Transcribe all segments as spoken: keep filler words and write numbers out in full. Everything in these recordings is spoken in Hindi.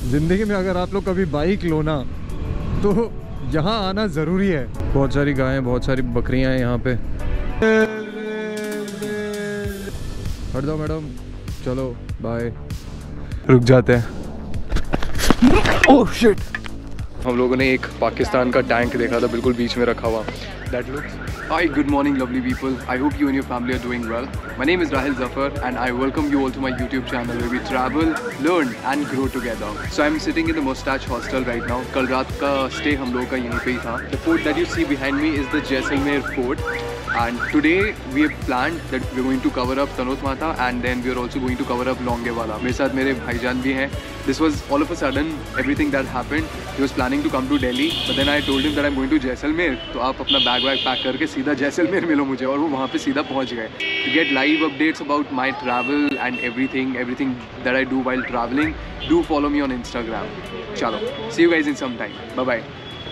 ज़िंदगी में अगर आप लोग कभी बाइक लो ना तो यहाँ आना ज़रूरी है। बहुत सारी गायें, बहुत सारी बकरियाँ हैं यहाँ पे। हट जाओ मैडम, चलो बाय। रुक जाते हैं। ओह शिट, हम लोगों ने एक पाकिस्तान का टैंक देखा था बिल्कुल बीच में रखा हुआ। That looks... Hi, good morning lovely people. I hope you and your family are doing well. My name is Rahil Zafar and I welcome you all to my YouTube channel where we travel, learn and grow together. So I'm sitting in the Mustache Hostel right now. कल रात का stay हम लोगों का यहीं पे ही था. The fort that you see behind me is the Jaisalmer Fort. And today we have planned that we're going to cover up Tanot Mata and then we're also going to cover up Longewala. मेरे साथ मेरे भाईजान भी हैं. This was all of a sudden everything that happened. He was planning to come to Delhi, but then I told him that I'm going to Jaisalmer. तो आप अपना बैग वैग पैक करके सीधा जैसलमेर मिलो मुझे, और वो वहाँ पे सीधा पहुँच गए. To get live updates about my travel and everything, everything that I do while traveling, do follow me on Instagram. चलो, see you guys in some time. Bye bye.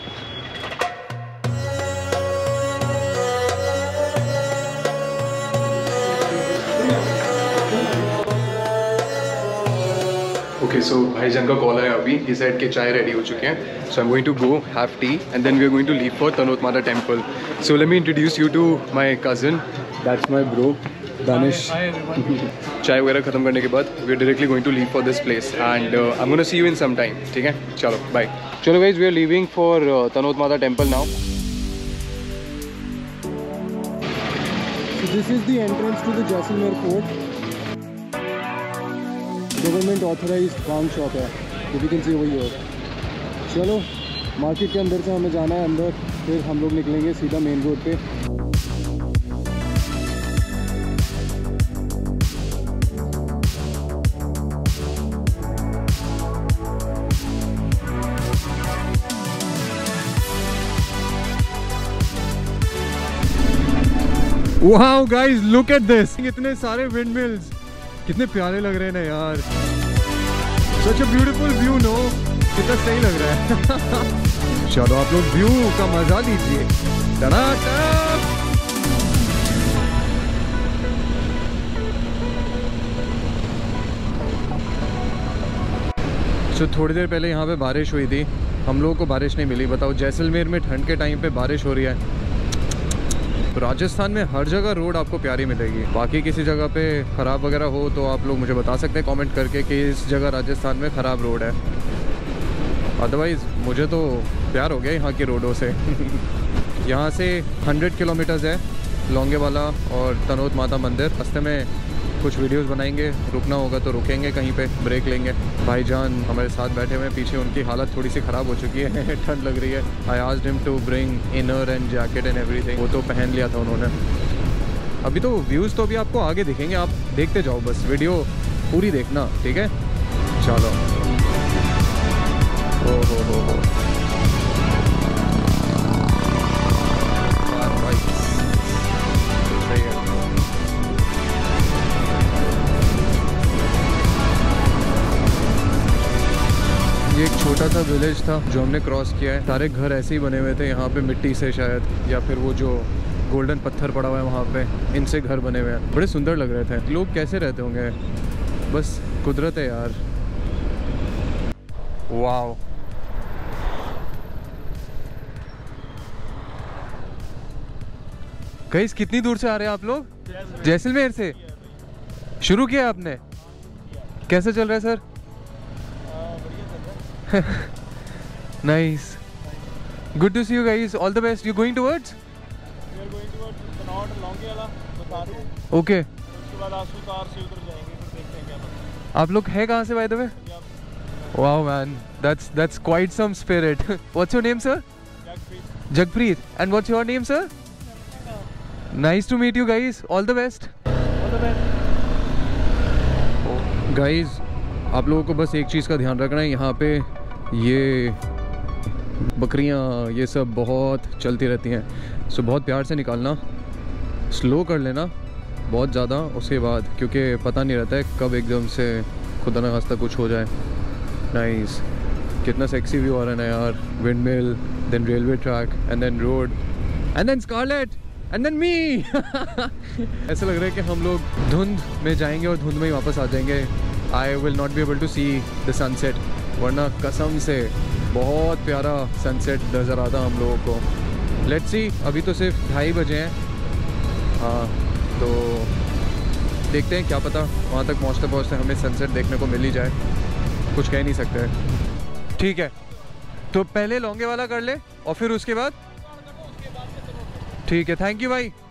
Okay, so भाईजान का कॉल आया अभी. He said कि चाय रेडी हो चुके हैं. So I'm going to go have tea and then we are going to leave for Tanot Mata temple. So let me introduce you to my cousin. That's my bro, Danish. Hi, hi everyone. चाय वगैरह खत्म करने के बाद we are directly going to leave for this place and uh, I'm going to see you in some time. ठीक है? चलो, bye. चलो guys, we are leaving for uh, Tanot Mata temple now. So this is the entrance to the Jaisalmer fort. Government authorised paan shop है, जो भी कैन सी वही हो. चलो मार्केट के अंदर से हमें जाना है अंदर, फिर हम लोग निकलेंगे सीधा मेन रोड पे. Wow guys, look at this. इतने सारे विंड मिल्स, कितने प्यारे लग रहे हैं ना यार. Such a beautiful view, no? कितना सही लग रहा है. चलो आप लोग व्यू का मजा लीजिए. तो थोड़ी देर पहले यहाँ पे बारिश हुई थी, हम लोगों को बारिश नहीं मिली. बताओ, जैसलमेर में ठंड के टाइम पे बारिश हो रही है. राजस्थान में हर जगह रोड आपको प्यारी मिलेगी. बाकी किसी जगह पे ख़राब वगैरह हो तो आप लोग मुझे बता सकते हैं कमेंट करके कि इस जगह राजस्थान में ख़राब रोड है. अदरवाइज़ मुझे तो प्यार हो गया यहाँ की रोडों से. यहाँ से हंड्रेड किलोमीटर्स है लोंगेवाला और तनोत माता मंदिर. रास्ते में कुछ वीडियोस बनाएंगे, रुकना होगा तो रुकेंगे, कहीं पे ब्रेक लेंगे. भाईजान हमारे साथ बैठे हुए हैं पीछे, उनकी हालत थोड़ी सी ख़राब हो चुकी है. ठंड लग रही है. I asked him to bring inner and jacket and everything. वो तो पहन लिया था उन्होंने. अभी तो व्यूज़ तो अभी आपको आगे दिखेंगे, आप देखते जाओ, बस वीडियो पूरी देखना, ठीक है? चलो. ओ हो हो हो ये एक छोटा सा विलेज था जो हमने क्रॉस किया है. सारे घर ऐसे ही बने हुए थे यहाँ पे, मिट्टी से शायद, या फिर वो जो गोल्डन पत्थर पड़ा हुआ है वहाँ पे, इनसे घर बने हुए हैं. बड़े सुंदर लग रहे थे. लोग कैसे रहते होंगे, बस कुदरत है यार. वाओ. गाइस, कितनी दूर से आ रहे हैं आप लोग? जैसलमेर से शुरू किया आपने? कैसे चल रहा है sir? Nice. Good to see you guys. All the best. You going towards? We are going towards Tanot, Longewala, Bataru. Okay. उसके बाद आसूतार से उधर जाएंगे, फिर देखते हैं क्या बनता है. आप लोग हैं कहाँ से by the way? Wow man, that's that's quite some spirit. What's your name, sir? Jagpreet. Jagpreet. And what's your name, sir? Nice to meet you guys. All the best. All the best. Guys, आप लोगों को बस एक चीज़ का ध्यान रखना है. यहाँ पे ये बकरियाँ ये सब बहुत चलती रहती हैं, सो बहुत प्यार से निकालना, स्लो कर लेना बहुत ज़्यादा उसके बाद, क्योंकि पता नहीं रहता है कब एकदम से खुदा न खास्ता कुछ हो जाए. नाइस. कितना सेक्सी व्यू आ रहा है ना यार. Windmill, then railway track and then road and then scarlet and then me. ऐसा लग रहा है कि हम लोग धुंध में जाएंगे और धुंध में ही वापस आ जाएंगे. I will not be able to see the sunset. वरना कसम से बहुत प्यारा सनसेट नज़र आता हम लोगों को। लेट्स सी, अभी तो सिर्फ ढाई बजे हैं। हाँ, तो देखते हैं, क्या पता वहाँ तक पहुँचते पहुँचते हमें सनसेट देखने को मिल ही जाए, कुछ कह नहीं सकते। ठीक है, तो पहले लौंगे वाला कर ले और फिर उसके बाद ठीक है। थैंक यू भाई।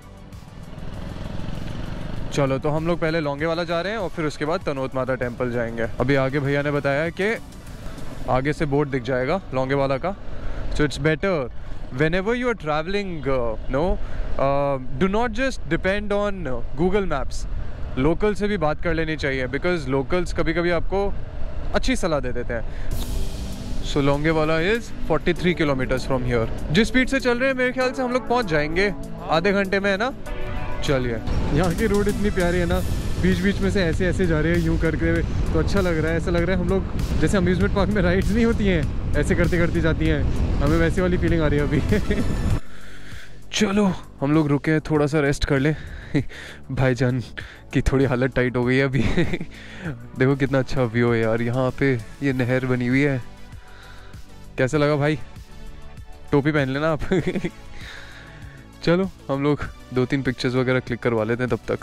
चलो, तो हम लोग पहले लौंगे वाला जा रहे हैं और फिर उसके बाद तनोत माता टेम्पल जाएंगे। अभी आगे भैया ने बताया कि आगे से बोर्ड दिख जाएगा लौंगे वाला का। So it's better whenever you are traveling, uh, no, uh, do not just depend on uh, Google Maps. Local से भी बात कर लेनी चाहिए, बिकॉज लोकल्स कभी कभी आपको अच्छी सलाह दे देते हैं। सो लौंगे वाला इज़ तैंतालीस किलोमीटर्स फ्रॉम हियर। जिस स्पीड से चल रहे हैं मेरे ख्याल से हम लोग पहुंच जाएंगे आधे घंटे में, है ना। चलिए, यहाँ की रोड इतनी प्यारी है ना, बीच बीच में से ऐसे ऐसे जा रहे हैं यूँ करके, तो अच्छा लग रहा है। ऐसा लग रहा है हम लोग जैसे अम्यूज़मेंट पार्क में राइड्स नहीं होती हैं, ऐसे करते करती जाती हैं, हमें वैसी वाली फीलिंग आ रही है अभी। चलो, हम लोग रुके हैं, थोड़ा सा रेस्ट कर ले। भाईजान की थोड़ी हालत टाइट हो गई है अभी। देखो कितना अच्छा व्यू है यार, यहाँ पे ये नहर बनी हुई है। कैसा लगा भाई? टोपी पहन लेना आप। चलो, हम लोग दो तीन पिक्चर्स वगैरह क्लिक करवा लेते हैं तब तक।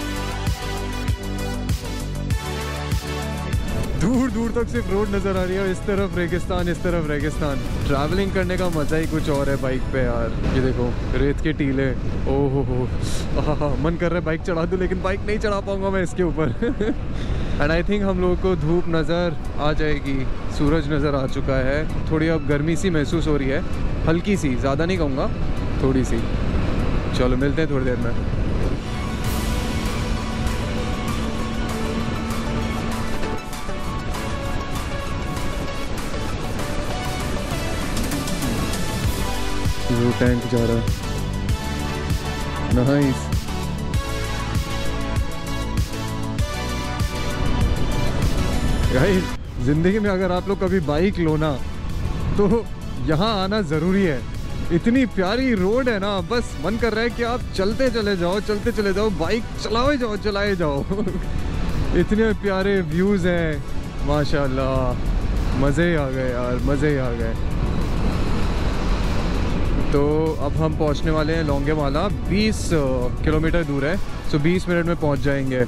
दूर दूर तक सिर्फ रोड नज़र आ रही है, इस तरफ रेगिस्तान, इस तरफ रेगिस्तान। ट्रैवलिंग करने का मज़ा ही कुछ और है बाइक पे यार। ये देखो रेत के टीले, ओहो हो, आहा, मन कर रहा है बाइक चढ़ा दूँ, लेकिन बाइक नहीं चढ़ा पाऊंगा मैं इसके ऊपर। एंड आई थिंक हम लोगों को धूप नज़र आ जाएगी, सूरज नज़र आ चुका है। थोड़ी अब गर्मी सी महसूस हो रही है, हल्की सी, ज़्यादा नहीं कहूँगा, थोड़ी सी। चलो मिलते हैं थोड़ी देर में। वो टैंक जा रहा है, नाइस। गाइस, जिंदगी में अगर आप लोग कभी बाइक लो ना, तो यहाँ आना ज़रूरी है। इतनी प्यारी रोड है ना, बस मन कर रहा है कि आप चलते चले जाओ, चलते चले जाओ, बाइक चलाए जाओ, चलाए जाओ। इतने प्यारे व्यूज़ हैं, माशाल्लाह, मज़े ही आ गए यार, मज़े ही आ गए। तो अब हम पहुंचने वाले हैं लौंगे वाला, बीस किलोमीटर दूर है, सो बीस मिनट में पहुंच जाएंगे।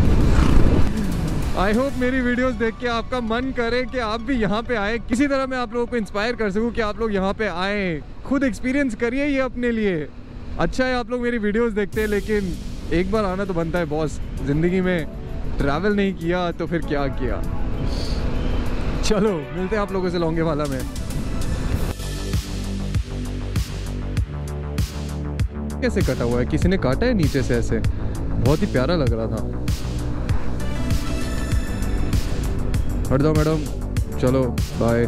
आई होप मेरी वीडियोस देख के आपका मन करे कि आप भी यहाँ पे आए, किसी तरह मैं आप लोगों को इंस्पायर कर सकूँ कि आप लोग यहाँ पे आएँ, खुद एक्सपीरियंस करिए ये अपने लिए। अच्छा है आप लोग मेरी वीडियोस देखते हैं, लेकिन एक बार आना तो बनता है बॉस। ज़िंदगी में ट्रैवल नहीं किया तो फिर क्या किया। चलो मिलते हैं आप लोगों से लौंगे वाला में। कैसे कटा हुआ है, किसी ने काटा है नीचे से ऐसे, बहुत ही प्यारा लग रहा था। हट जाओ मैडम, चलो बाय।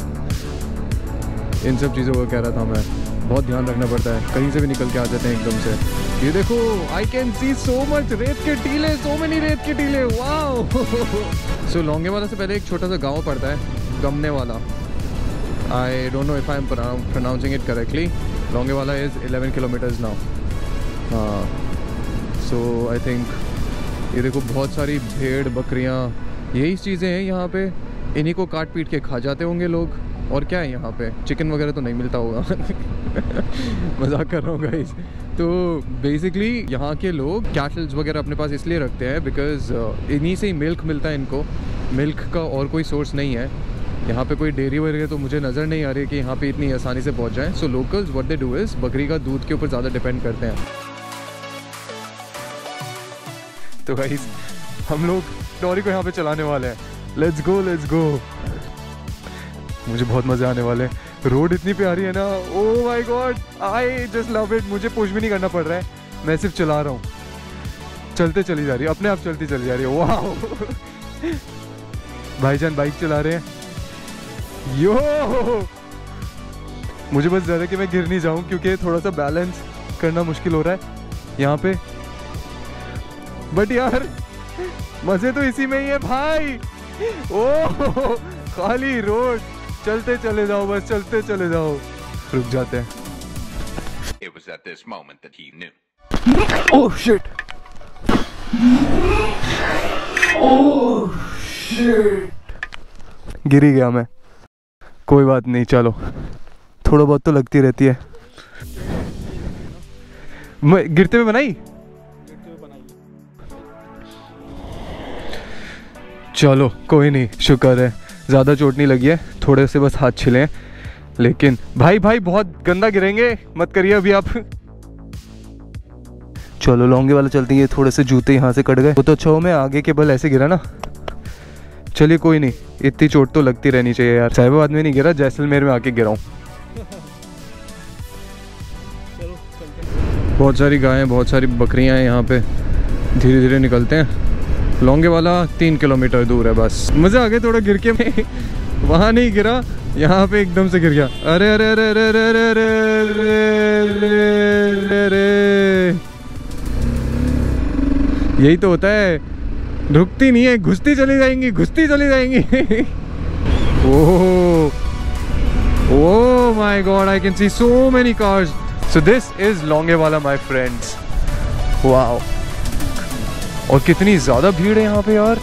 इन सब चीज़ों को कह रहा था मैं, बहुत ध्यान रखना पड़ता है, कहीं से भी निकल के आ जाते हैं एकदम से। ये देखो, आई कैन सी सो मच रेत के टीले, सो मेनी रेत के टीले, वाओ। सो लौंगे वाला से पहले एक छोटा सा गांव पड़ता है, गमने वाला। I don't know if I am pronouncing it correctly. Longewala is eleven kilometres now. हाँ, सो आई थिंक ये देखो बहुत सारी भेड़ बकरियाँ, यही चीज़ें हैं यहाँ पे, इन्हीं को काट पीट के खा जाते होंगे लोग। और क्या है यहाँ पे, चिकन वगैरह तो नहीं मिलता होगा। मजाक कर रहा हूँ गाइस। तो बेसिकली यहाँ के लोग कैटल्स वगैरह अपने पास इसलिए रखते हैं बिकॉज इन्हीं से ही मिल्क मिलता है इनको, मिल्क का और कोई सोर्स नहीं है। यहाँ पे कोई डेयरी वगैरह तो मुझे नज़र नहीं आ रही है कि यहाँ पे इतनी आसानी से पहुँच जाएँ। So locals what they do is बकरी का दूध के ऊपर ज़्यादा डिपेंड करते हैं। तो गाइस हम लोग लॉरी को यहाँ पे चलाने वाले हैं। Let's go, let's go. मुझे बहुत मज़े आने वाले हैं। रोड इतनी प्यारी है ना, oh my god, I just love it. मुझे पुश भी नहीं करना पड़ रहा है, मैं सिर्फ चला रहा हूँ, चलते चली जा रही है, अपने आप चलती चली जा रही है। वाह, भाईजान बाइक चला रहे हैं। यो, मुझे बस ज़रा कि मैं गिर नहीं जाऊँ, क्योंकि थोड़ा सा बैलेंस करना मुश्किल हो रहा है यहाँ पे। बट यार मज़े तो इसी में ही है भाई। ओह, खाली रोड, चलते चले जाओ, बस चलते चले जाओ। रुक जाते हैं। It was at this moment that he knew. Oh shit! Oh shit! गिर ही गया मैं। कोई बात नहीं, चलो थोड़ा बहुत तो लगती रहती है। मैं गिरते हुए बनाई, चलो कोई नहीं, शुक्र है ज़्यादा चोट नहीं लगी है, थोड़े से बस हाथ छिले हैं। लेकिन भाई भाई बहुत गंदा गिरेंगे, मत करिए अभी आप। चलो लॉन्गे वाला चलते हैं, थोड़े से जूते यहाँ से कट गए, वो तो अच्छा हो मैं आगे के बल ऐसे गिरा ना। चलिए कोई नहीं, इतनी चोट तो लगती रहनी चाहिए यार। साहिबाबाद में नहीं गिरा, जैसलमेर में आके गिरा हूँ। बहुत सारी गायें, बहुत सारी बकरियां हैं यहाँ पे। धीरे धीरे निकलते हैं। लॉन्गे वाला तीन किलोमीटर दूर है बस। मज़ा आ गया थोड़ा गिर के, मैं वहाँ नहीं गिरा, यहाँ पे एकदम से गिर गया। अरे अरे अरे अरे अरे अरे अरे अरे अरे, यही तो होता है, रुकती नहीं है, घुसती चली जाएंगी, घुसती चली जाएंगी। Oh oh my god, I can see so many cars. So this is Longewala my friends. Wow, और कितनी ज्यादा भीड़ है यहाँ पे यार।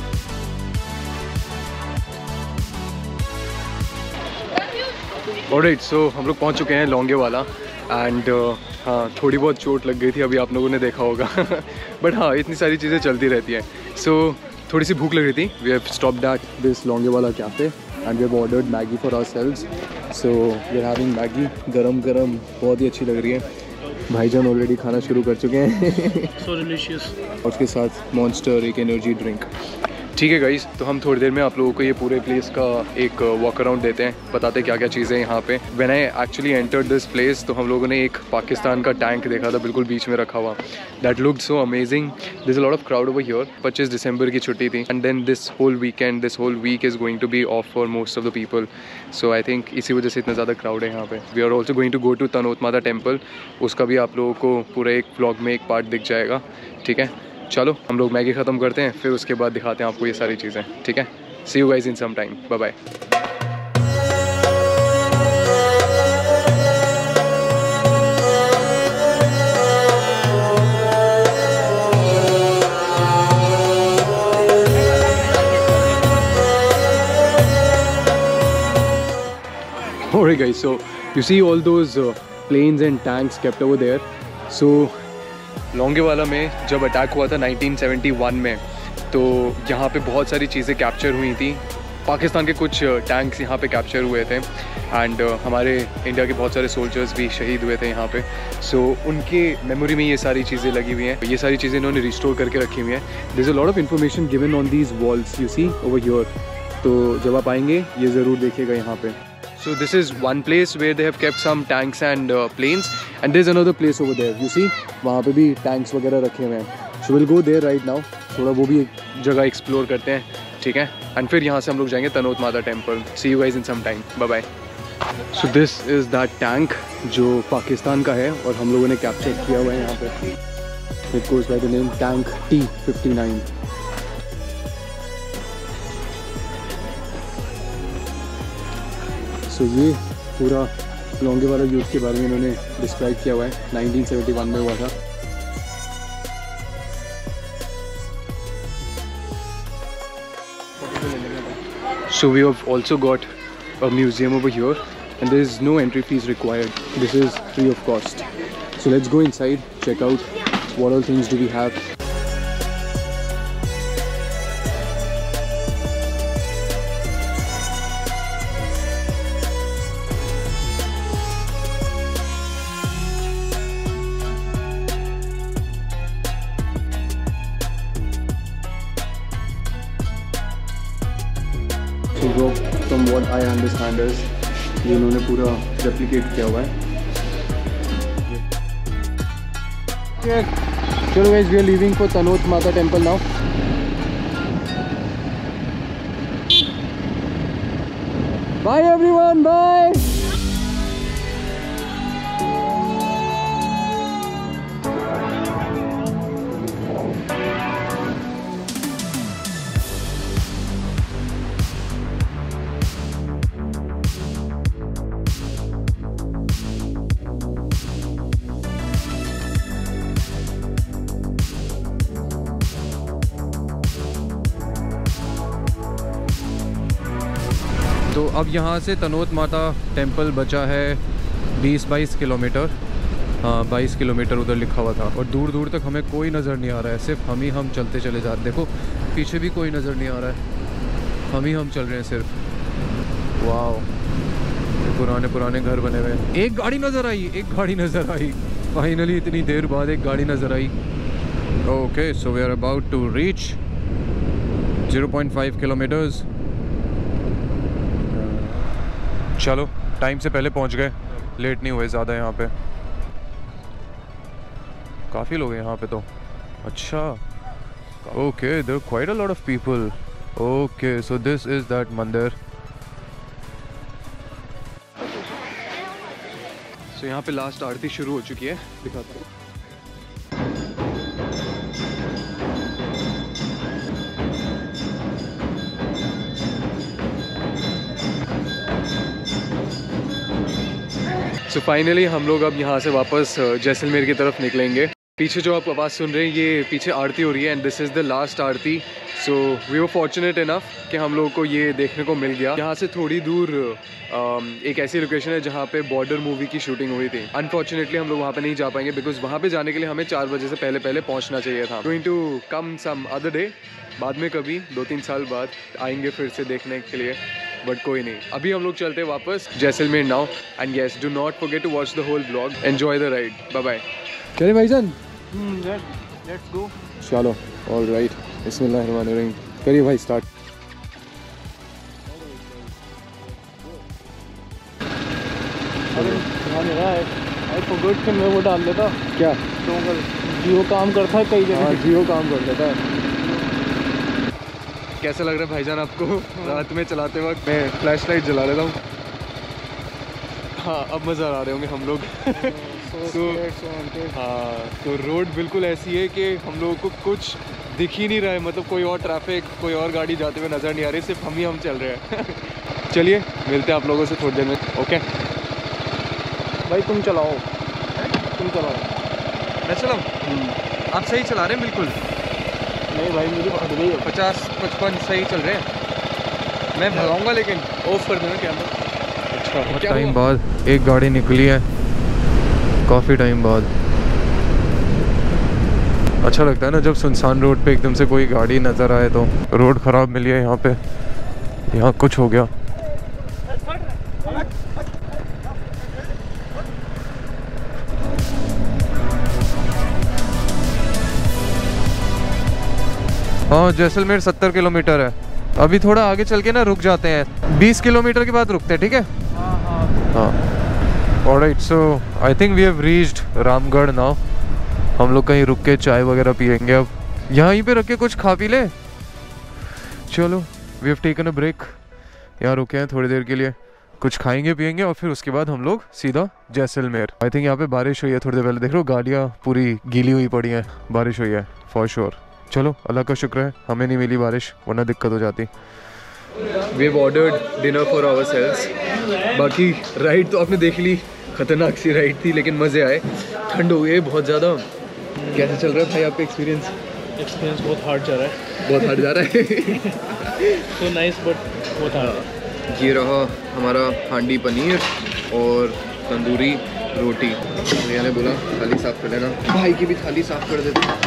ऑलराइट, सो हम लोग पहुँच चुके हैं लॉन्गेवाला एंड uh, हाँ थोड़ी बहुत चोट लग गई थी, अभी आप लोगों ने देखा होगा। बट हाँ, इतनी सारी चीज़ें चलती रहती हैं। सो so, थोड़ी सी भूख लग रही थी। We have stopped at this Longewala cafe and we have ordered Maggi for ourselves. So we are having Maggi, गरम गरम, बहुत ही अच्छी लग रही है। भाईजान ऑलरेडी खाना शुरू कर चुके हैं। So delicious. और उसके साथ मॉन्स्टर, एक एनर्जी ड्रिंक। ठीक है गाइस, तो हम थोड़ी देर में आप लोगों को ये पूरे प्लेस का एक वॉक अराउंड देते हैं, बताते हैं क्या क्या चीज़ें यहाँ पे। When I actually entered this place, तो हम लोगों ने एक पाकिस्तान का टैंक देखा था बिल्कुल बीच में रखा हुआ। That looked so amazing. There is a lot of crowd over here. पच्चीस दिसंबर की छुट्टी थी and then this whole weekend, this whole week is going to be off for most of the people. So I think इसी वजह से इतना ज़्यादा क्राउड है यहाँ पे। We are also going to go to Tanot Mata temple, उसका भी आप लोगों को पूरा एक व्लॉग में एक पार्ट दिख जाएगा। ठीक है, चलो हम लोग मैगी ख़त्म करते हैं, फिर उसके बाद दिखाते हैं आपको ये सारी चीज़ें। ठीक है, see you guys in some time, bye bye. Alright guys, so you see all those uh, planes and tanks kept over there. So Longewala में जब अटैक हुआ था नाइनटीन सेवेंटी वन में, तो यहाँ पे बहुत सारी चीज़ें कैप्चर हुई थी। पाकिस्तान के कुछ टैंक्स यहाँ पे कैप्चर हुए थे एंड uh, हमारे इंडिया के बहुत सारे सोल्जर्स भी शहीद हुए थे यहाँ पे। सो so, उनके मेमोरी में ये सारी चीज़ें लगी हुई हैं, ये सारी चीज़ें इन्होंने रिस्टोर करके रखी हुई हैं। There is a lot of information given on these walls, you see over here. तो जब आप आएंगे ये ज़रूर देखिएगा यहाँ पे। So this is one place where they have kept some tanks and uh, planes, and there's another place over there. You see, वहाँ पे भी tanks वगैरह रखे हुए हैं। So we'll go there right now. थोड़ा वो भी एक जगह explore करते हैं, ठीक है? And फिर यहाँ से हम लोग जाएंगे Tanot Mata temple. See you guys in some time. Bye bye. So this is that tank जो पाकिस्तान का है और हम लोगों ने कैप्चर किया हुआ है यहाँ पे। It goes by the name Tank T fifty-nine. So so, ये पूरा लॉन्गेवाला युद्ध के बारे में इन्होंने डिस्क्राइब किया हुआ है, नाइनटीन सेवेंटी वन में हुआ था। So we have also got a museum over here and there is no entry fee required, this is free of cost. So let's go inside, check out what all things do we have. जो from what I understand is ये इन्होंने पूरा रेप्लिकेट किया हुआ है। चलो guys, we are leaving for Tanot Mata temple now. Bye everyone, bye. अब यहाँ से तनोत माता टेम्पल बचा है बीस बाईस किलोमीटर। हाँ बाईस किलोमीटर उधर लिखा हुआ था, और दूर दूर तक हमें कोई नज़र नहीं आ रहा है, सिर्फ हम ही हम चलते चले जा रहे। देखो पीछे भी कोई नज़र नहीं आ रहा है, हम ही हम चल रहे हैं सिर्फ। वाह, पुराने पुराने घर बने हुए हैं। एक गाड़ी नज़र आई, एक गाड़ी नज़र आई फाइनली, इतनी देर बाद एक गाड़ी नज़र आई। Okay, so we are about to reach zero point five kilometers. चलो टाइम से पहले पहुंच गए, लेट नहीं हुए ज़्यादा। यहाँ पे काफ़ी लोग हैं यहाँ पे तो। अच्छा, okay, there quite a lot of people. Okay, so this is that मंदिर। सो यहाँ पे लास्ट आरती शुरू हो चुकी है, दिखाता हूँ। सो फाइनली हम लोग अब यहाँ से वापस जैसलमेर की तरफ निकलेंगे। पीछे जो आप आवाज़ सुन रहे हैं, ये पीछे आरती हो रही है, and this is the last aarti. So we were fortunate enough कि हम लोगों को ये देखने को मिल गया। यहाँ से थोड़ी दूर एक ऐसी लोकेशन है जहाँ पे बॉर्डर मूवी की शूटिंग हुई थी। अनफॉर्चुनेटली हम लोग वहाँ पे नहीं जा पाएंगे, बिकॉज वहाँ पे जाने के लिए हमें चार बजे से पहले पहले पहुँचना चाहिए था। Going to come some other day, बाद में कभी दो तीन साल बाद आएंगे फिर से देखने के लिए, बट कोई नहीं। अभी हम लोग चलते हैं वापस Jaisalmer now, and yes, do not forget to watch the whole blog. Enjoy the ride, bye bye. चले भाईजान, लेट्स गो। चलो, ऑल राइट, बिस्मिल्लाहिर्रहमानिर्रहीम। करिए भाई स्टार्ट। अरे ध्यान रहा है, आई फॉरगॉट कि मैं वो डाल देता। क्या? तो जियो काम करता है कई जगह। हाँ, जियो काम कर लेता है। कैसा लग रहा है भाईजान आपको रात में चलाते वक्त? मैं फ्लैश लाइट जला लेता हूँ। हाँ, अब मज़ा आ रहे होंगे हम लोग। तो हाँ, तो रोड बिल्कुल ऐसी है कि हम लोगों को कुछ दिख ही नहीं रहा है, मतलब कोई और ट्रैफिक, कोई और गाड़ी जाते हुए नज़र नहीं आ रही, सिर्फ हम ही हम चल रहे हैं। चलिए मिलते हैं आप लोगों से थोड़ी देर में। ओके भाई तुम चलाओ, तुम चलाओ। मैं चलाऊँ? आप सही चला रहे हैं बिल्कुल। नहीं भाई, मुझे पकड़ गई है। पचास पचपन सही चल रहे हैं। मैं भगाऊंगा, लेकिन ऑफ कर देना कैमरा। अच्छा, टाइम बाद एक गाड़ी निकली है, काफ़ी टाइम बाद। अच्छा लगता है ना जब सुनसान रोड पे एकदम से कोई गाड़ी नज़र आए। तो रोड ख़राब मिली है यहाँ पे, यहाँ कुछ हो गया। हाँ, जैसलमेर सत्तर किलोमीटर है। अभी थोड़ा आगे चल के ना रुक जाते हैं, बीस किलोमीटर के बाद रुकते हैं, ठीक है? हाँ हाँ हाँ, alright. So I think we have reached Ramgarh now. हम लोग कहीं रुक के चाय वगैरह पियेंगे। अब यहीं पे रख के कुछ खा पी ले। चलो, we have taken a break, यहाँ रुके हैं थोड़ी देर के लिए, कुछ खाएंगे पियेंगे, और फिर उसके बाद हम लोग सीधा जैसलमेर। आई थिंक यहाँ पे बारिश हुई है थोड़ी देर पहले, देख लो गाड़ियाँ पूरी गीली हुई पड़ी हैं, बारिश हुई है फॉर श्योर। चलो, अल्लाह का शुक्र है हमें नहीं मिली बारिश, वरना दिक्कत हो जाती। We have ordered dinner for ourselves. बाकी राइड तो आपने देख ली, खतरनाक सी राइड थी, लेकिन मज़े आए। ठंड हो गई है बहुत ज़्यादा। कैसे चल रहा है भाई आपका एक्सपीरियंस? एक्सपीरियंस बहुत हार्ड जा रहा है। बहुत हार्ड जा रहा है। तो नाइस, बट बहुत हार्ड। ये रहा हमारा हांडी पनीर और तंदूरी रोटी। भैया ने बोला थाली साफ़ कर लेना, भाई की भी थाली साफ़ कर देते।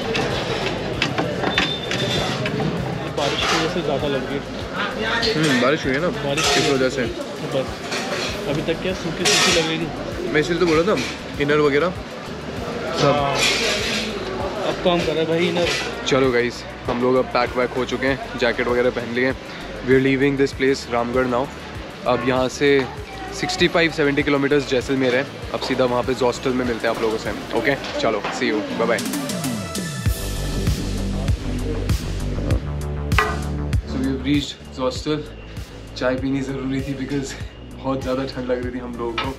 बारिश की वजह से ज़्यादा लग रही है। बारिश हुई है ना, बारिश इस वजह से। बस अभी तक क्या सूखी सूखी लग रही थी। मैं इसलिए तो बोला था इनर वगैरह सब। अब काम कर रहा है भाई इनर। चलो गाइस, हम लोग अब पैक वैक हो चुके हैं, जैकेट वगैरह पहन लिए। We are leaving this place Ramgarh now. अब यहाँ से पैंसठ सत्तर किलोमीटर्स जैसलमेर है। अब सीधा वहाँ पे हॉस्टल में मिलते हैं आप लोगों से। ओके, चलो, see you, bye bye. So we have reached hostel. चाय पीनी ज़रूरी थी बिकॉज बहुत ज़्यादा ठंड लग रही थी हम लोगों को।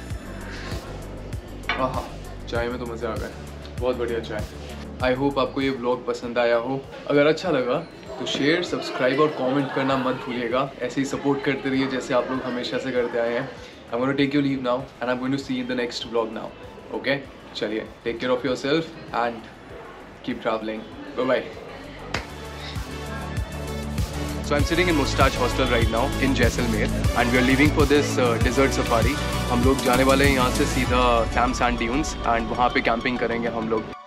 आहा, चाय में तो मज़े आ गए, बहुत बढ़िया चाय। आई होप आपको ये व्लॉग पसंद आया हो। अगर अच्छा लगा तो शेयर, सब्सक्राइब और कमेंट करना मत भूलिएगा। ऐसे ही सपोर्ट करते रहिए जैसे आप लोग हमेशा से करते आए हैं। I am going to take you leave now and I am going to see you in the next vlog now. Okay, चलिए, take care of yourself and keep travelling. Bye bye. So I'm sitting in Moustache Hostel right now in Jaisalmer and we are leaving for this uh, desert safari. हम लोग जाने वाले हैं यहाँ से सीधा Sam Sand Dunes and वहाँ पे कैंपिंग करेंगे हम लोग.